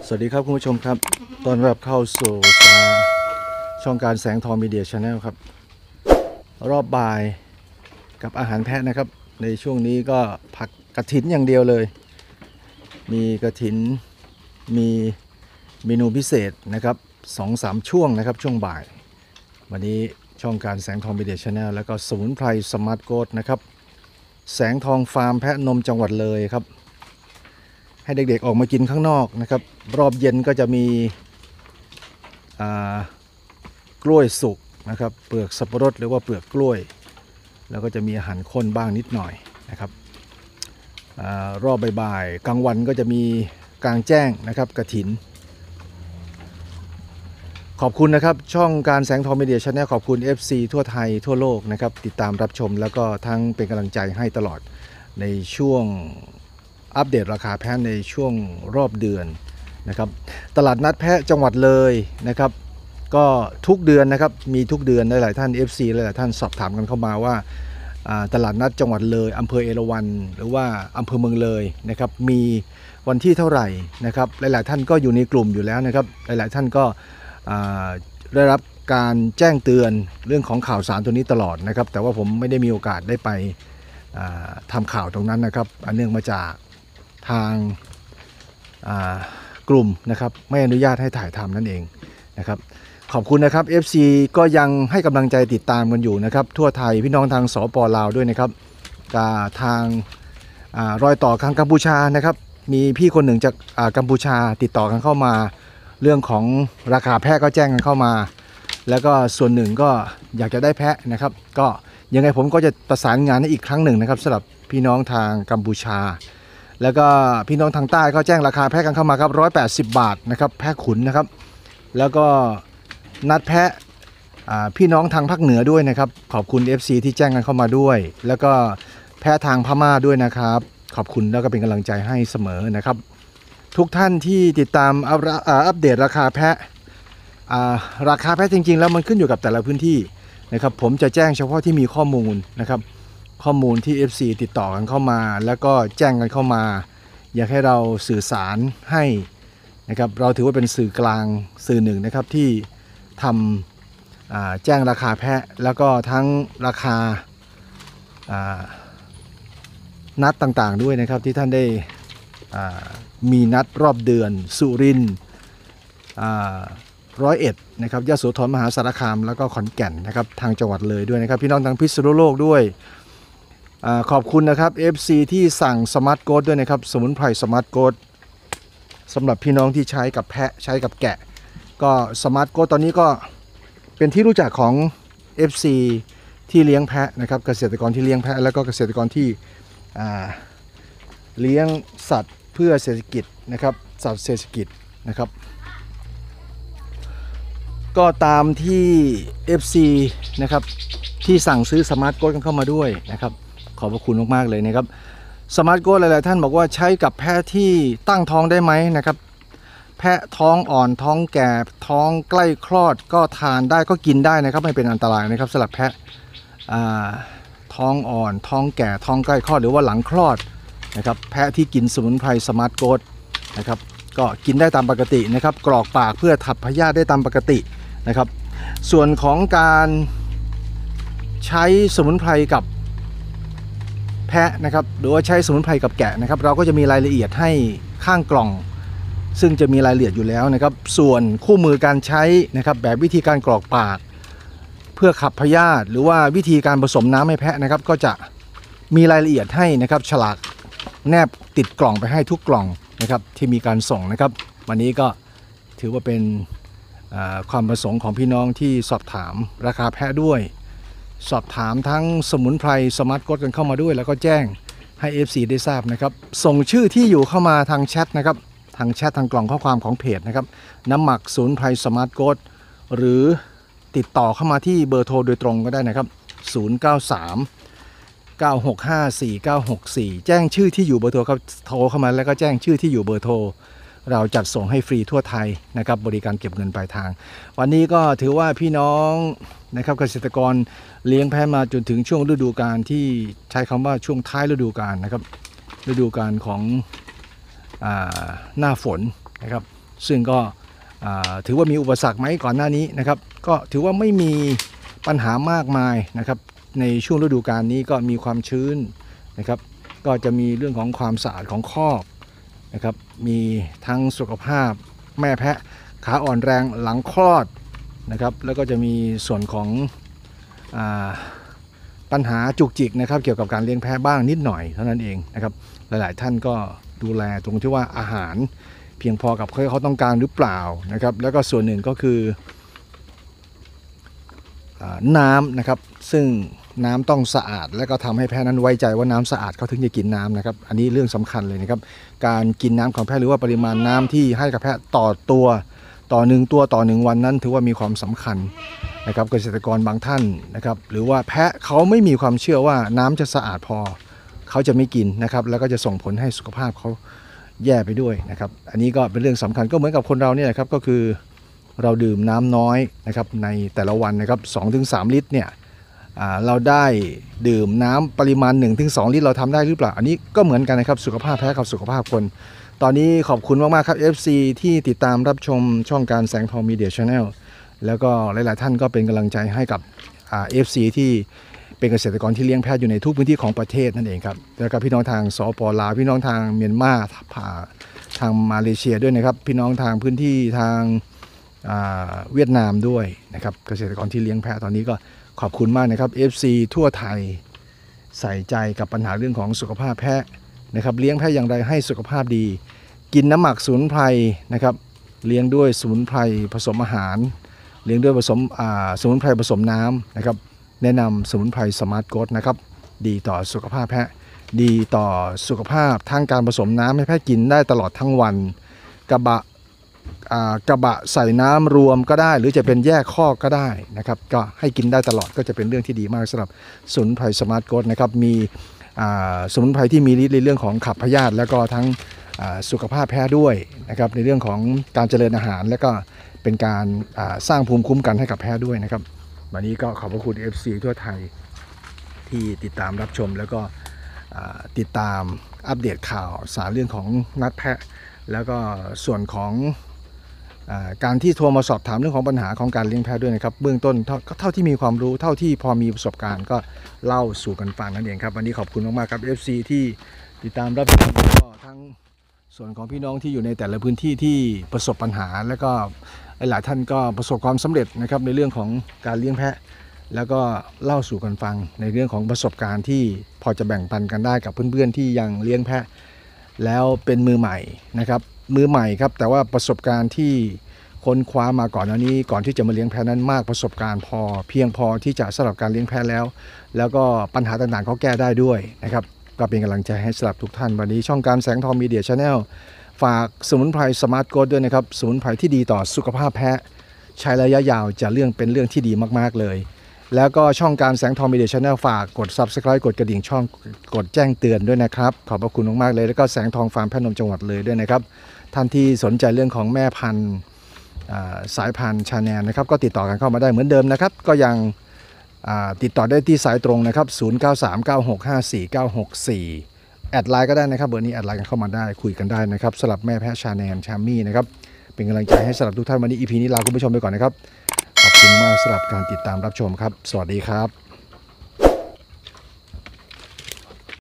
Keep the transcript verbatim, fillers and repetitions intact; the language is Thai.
สวัสดีครับคุณผู้ชมครับต้อนรับเข้าสู่ช่องการแสงทองมีเดียชาแนลครับรอบบ่ายกับอาหารแพะนะครับในช่วงนี้ก็ผักกระถินอย่างเดียวเลยมีกระถินมีเมนูพิเศษนะครับสองสามช่วงนะครับช่วงบ่ายวันนี้ช่องการแสงทองมีเดียชาแนลแล้วก็สมุนไพรสมาร์ทโกดนะครับแสงทองฟาร์มแพะนมจังหวัดเลยครับให้เด็กๆออกมากินข้างนอกนะครับรอบเย็นก็จะมีกล้วยสุกนะครับเปลือกสับปะรดหรือว่าเปลือกกล้วยแล้วก็จะมีอาหารข้นบ้างนิดหน่อยนะครับอรอบบ่ายๆกลางวันก็จะมีกลางแจ้งนะครับกฐินขอบคุณนะครับช่องการแสงทองมีเดียชาแนลขอบคุณ เอฟ ซี ทั่วไทยทั่วโลกนะครับติดตามรับชมแล้วก็ทั้งเป็นกำลังใจให้ตลอดในช่วงอัปเดตราคาแพะในช่วงรอบเดือนนะครับตลาดนัดแพะจังหวัดเลยนะครับก็ทุกเดือนนะครับมีทุกเดือนหลายๆท่าน เอฟ ซี หลายๆท่านสอบถามกันเข้ามาว่าตลาดนัดจังหวัดเลยอำเภอเอราวัณหรือว่าอำเภอเมืองเลยนะครับมีวันที่เท่าไหร่นะครับหลายๆท่านก็อยู่ในกลุ่มอยู่แล้วนะครับหลายๆท่านก็ได้รับการแจ้งเตือนเรื่องของข่าวสารตัวนี้ตลอดนะครับแต่ว่าผมไม่ได้มีโอกาสได้ไปทำข่าวตรงนั้นนะครับเนื่องมาจากทางกลุ่มนะครับไม่อนุญาตให้ถ่ายทำนั่นเองนะครับขอบคุณนะครับ เอฟ ซี ก็ยังให้กำลังใจติดตามกันอยู่นะครับทั่วไทยพี่น้องทางสปลาวด้วยนะครับกับทางรอยต่อทางกัมพูชานะครับมีพี่คนหนึ่งจากกัมพูชาติดต่อกันเข้ามาเรื่องของราคาแพะก็แจ้งกันเข้ามาแล้วก็ส่วนหนึ่งก็อยากจะได้แพะนะครับก็ยังไงผมก็จะประสานงานให้อีกครั้งหนึ่งนะครับสำหรับพี่น้องทางกัมพูชาแล้วก็พี่น้องทางใต้ก็แจ้งราคาแพะกันเข้ามาครับหนึ่งร้อยแปดสิบบาทนะครับแพะขุนนะครับแล้วก็นัดแพะพี่น้องทางภาคเหนือด้วยนะครับขอบคุณ เอฟ ซี ที่แจ้งกันเข้ามาด้วยแล้วก็แพะทางพม่าด้วยนะครับขอบคุณแล้วก็เป็นกำลังใจให้เสมอนะครับทุกท่านที่ติดตามอัปเดตราคาแพะราคาแพะจริงๆแล้วมันขึ้นอยู่กับแต่ละพื้นที่นะครับผมจะแจ้งเฉพาะที่มีข้อมูลนะครับข้อมูลที่ เอฟ ซี ติดต่อกันเข้ามาแล้วก็แจ้งกันเข้ามาอยากให้เราสื่อสารให้นะครับเราถือว่าเป็นสื่อกลางสื่อหนึ่งนะครับที่ทำแจ้งราคาแพะแล้วก็ทั้งราคานัดต่างๆด้วยนะครับที่ท่านได้มีนัดรอบเดือนสุรินทร์ร้อยเอ็ดนะครับยโสธรมหาสารคามแล้วก็ขอนแก่นนะครับทางจังหวัดเลยด้วยนะครับพี่น้องทางพิษณุโลกด้วยขอบคุณนะครับ เอฟ ซี ที่สั่งสมาร์ทโกดด้วยนะครับสมุนไพรสมาร์ทโกดสำหรับพี่น้องที่ใช้กับแพะใช้กับแกะก็สมาร์ทโกดตอนนี้ก็เป็นที่รู้จักของ เอฟ ซี ที่เลี้ยงแพะนะครับเกษตรกรที่เลี้ยงแพะแล้วก็เกษตรกรที่เลี้ยงสัตว์เพื่อเศรษฐกิจนะครับสัตว์เศรษฐกิจนะครับก็ตามที่ เอฟ ซี นะครับที่สั่งซื้อสมาร์ทโกดกันเข้ามาด้วยนะครับขอบพระคุณมากๆเลยนะครับสมาร์ทโกดหลายๆท่านบอกว่าใช้กับแพะที่ตั้งท้องได้ไหมนะครับแพะท้องอ่อนท้องแก่ท้องใกล้คลอดก็ทานได้ก็กินได้นะครับไม่เป็นอันตรายนะครับสำหรับแพะท้องอ่อนท้องแก่ท้องใกล้คลอดหรือว่าหลังคลอดนะครับแพะที่กินสมุนไพรสมาร์ทโกดนะครับก็กินได้ตามปกตินะครับกรอกปากเพื่อขับพยาธิได้ตามปกตินะครับส่วนของการใช้สมุนไพรกับแพะนะครับหรือว่าใช้สมุนไพรกับแกะนะครับเราก็จะมีรายละเอียดให้ข้างกล่องซึ่งจะมีรายละเอียดอยู่แล้วนะครับส่วนคู่มือการใช้นะครับแบบวิธีการกรอกปากเพื่อขับพยาธิหรือว่าวิธีการผสมน้ำให้แพะนะครับก็จะมีรายละเอียดให้นะครับฉลากแนบติดกล่องไปให้ทุกกล่องนะครับที่มีการส่งนะครับวันนี้ก็ถือว่าเป็นความประสงค์ของพี่น้องที่สอบถามราคาแพะด้วยสอบถามทั้งสมุนไพรสมาร์ทโกดกันเข้ามาด้วยแล้วก็แจ้งให้ เอฟ ซี ได้ทราบนะครับส่งชื่อที่อยู่เข้ามาทางแชทนะครับทางแชททางกล่องข้อความของเพจนะครับน้ำหมักสมุนไพรสมาร์ทโกดหรือติดต่อเข้ามาที่เบอร์โทรโดยตรงก็ได้นะครับศูนย์ เก้า สาม เก้า หก ห้า สี่ เก้า หก สี่แจ้งชื่อที่อยู่เบอร์โทรครับโทรเข้ามาแล้วก็แจ้งชื่อที่อยู่เบอร์โทรเราจัดส่งให้ฟรีทั่วไทยนะครับบริการเก็บเงินปลายทางวันนี้ก็ถือว่าพี่น้องนะครับเกษตรกรเลี้ยงแพะมาจนถึงช่วงฤดูกาลที่ใช้คำว่าช่วงท้ายฤดูกาลนะครับฤดูกาลของหน้าฝนนะครับซึ่งก็ถือว่ามีอุปสรรคไหมก่อนหน้านี้นะครับก็ถือว่าไม่มีปัญหามากมายนะครับในช่วงฤดูกาลนี้ก็มีความชื้นนะครับก็จะมีเรื่องของความสะอาดของคอกนะครับมีทั้งสุขภาพแม่แพะขาอ่อนแรงหลังคลอดนะครับแล้วก็จะมีส่วนของอ่าปัญหาจุกจิกนะครับเกี่ยวกับการเลี้ยงแพะบ้างนิดหน่อยเท่านั้นเองนะครับหลายๆท่านก็ดูแลตรงที่ว่าอาหารเพียงพอกับที่เขาต้องการหรือเปล่านะครับแล้วก็ส่วนหนึ่งก็คือน้ำนะครับซึ่งน้ำต้องสะอาดและก็ทำให้แพะนั้นไว้ใจว่าน้ำสะอาดเขาถึงจะกินน้ำนะครับอันนี้เรื่องสำคัญเลยนะครับการกินน้ำของแพะหรือว่าปริมาณน้ำที่ให้กับแพะต่อตัวต่อหนึ่งตัวต่อหนึ่งวันนั้นถือว่ามีความสำคัญนะครับเกษตรกรบางท่านนะครับหรือว่าแพะเขาไม่มีความเชื่อว่าน้ำจะสะอาดพอเขาจะไม่กินนะครับแล้วก็จะส่งผลให้สุขภาพเขาแย่ไปด้วยนะครับอันนี้ก็เป็นเรื่องสำคัญก็เหมือนกับคนเราเนี่ยครับก็คือเราดื่มน้ำน้อยนะครับในแต่ละวันนะครับ สองถึงสาม ลิตรเนี่ยเราได้ดื่มน้ำปริมาณ หนึ่งถึงสอง ลิตรเราทำได้หรือเปล่าอันนี้ก็เหมือนกันนะครับสุขภาพแพะกับสุขภาพคนตอนนี้ขอบคุณมากๆครับ เอฟ ซี ที่ติดตามรับชมช่องการแสงทองมีเดีย Channel แล้วก็หลายๆท่านก็เป็นกำลังใจให้กับ เอฟ ซี ที่เป็นเกษตรกรที่เลี้ยงแพะอยู่ในทุกพื้นที่ของประเทศนั่นเองครับแล้วก็พี่น้องทางสปลาวพี่น้องทางเมียนมาทางมาเลเซียด้วยนะครับพี่น้องทางพื้นที่ทางเวียดนามด้วยนะครับเกษตรกรที่เลี้ยงแพะตอนนี้ก็ขอบคุณมากนะครับ เอฟ ซี ทั่วไทยใส่ใจกับปัญหาเรื่องของสุขภาพแพะนะครับเลี้ยงแพะอย่างไรให้สุขภาพดีกินน้ำหมักสมุนไพรนะครับเลี้ยงด้วยสมุนไพรผสมอาหารเลี้ยงด้วยผสมสมุนไพรผสมน้ำนะครับแนะนำสมุนไพรสมาร์ทโกดนะครับดีต่อสุขภาพแพะดีต่อสุขภาพทางการผสมน้ำให้แพะกินได้ตลอดทั้งวันกระบะกระบะใส่น้ำรวมก็ได้หรือจะเป็นแยกข้อก็ได้นะครับก็ให้กินได้ตลอดก็จะเป็นเรื่องที่ดีมากสำหรับสมุนไพรสมาร์ทโกดนะครับมีสมุนไพรที่มีฤทธิ์ในเรื่องของขับพยาธิแล้วก็ทั้งสุขภาพแพะด้วยนะครับในเรื่องของการเจริญอาหารและก็เป็นการสร้างภูมิคุ้มกันให้กับแพะด้วยนะครับวันนี้ก็ขอบพระคุณ เอฟ ซี ทั่วไทยที่ติดตามรับชมแล้วก็ติดตามอัปเดตข่าวสารเรื่องของนัดแพะแล้วก็ส่วนของการที่โทรมาสอบถามเรื่องของปัญหาของการเลี้ยงแพะด้วยนะครับเบื้องต้นเท่าเท่าที่มีความรู้เท่าที่พอมีประสบการณ์ก็เล่าสู่กันฟังนั่นเองครับวันนี้ขอบคุณมากๆครับ เอฟ ซี ที่ติดตามรับชมแล้วก็ทั้งส่วนของพี่น้องที่อยู่ในแต่ละพื้นที่ที่ประสบปัญหาแล้วก็หลายท่านก็ประสบความสำเร็จนะครับในเรื่องของการเลี้ยงแพะแล้วก็เล่าสู่กันฟังในเรื่องของประสบการณ์ที่พอจะแบ่งปันกันได้กับเพื่อนๆที่ยังเลี้ยงแพะแล้วเป็นมือใหม่นะครับมือใหม่ครับแต่ว่าประสบการณ์ที่ค้นคว้ามาก่อนหน้านี้ก่อนที่จะมาเลี้ยงแพะนั้นมากประสบการณ์พอเพียงพอที่จะสำหรับการเลี้ยงแพะแล้วแล้วก็ปัญหาต่างๆเขาแก้ได้ด้วยนะครับก็เป็นกำลังใจให้สำหรับทุกท่านวันนี้ช่องการแสงทองมีเดีย Channel ฝากสมุนไพรสมาร์ทโกดด้วยนะครับสมุนไพรที่ดีต่อสุขภาพแพะใช้ระยะยาวจะเรื่องเป็นเรื่องที่ดีมากๆเลยแล้วก็ช่องการแสงทองมีเดีย Channel ฝากกด Subscribe กดกระดิ่งช่องกดแจ้งเตือนด้วยนะครับขอบพระคุณมากๆเลยแล้วก็แสงทองฟาร์มแพะนมจังหวัดเลยด้วยนะครับท่านที่สนใจเรื่องของแม่พันธุ์สายพันธุ์ชาแนลนะครับก็ติดต่อกันเข้ามาได้เหมือนเดิมนะครับก็ยังติดต่อได้ที่สายตรงนะครับศูนย์ เก้า สาม เก้า หก ห้า สี่ เก้า หก สี่แอดไลน์ก็ได้นะครับเบอร์นี้แอดไลน์กันเข้ามาได้คุยกันได้นะครับสำหรับแม่แพะชาแนลชามี่นะครับเป็นกำลังใจให้สำหรับทุกท่านวันนี้ อี พี นี้ลาคุณผู้ชมไปก่อนนะครับขอบคุณมากสำหรับการติดตามรับชมครับสวัสดีครับ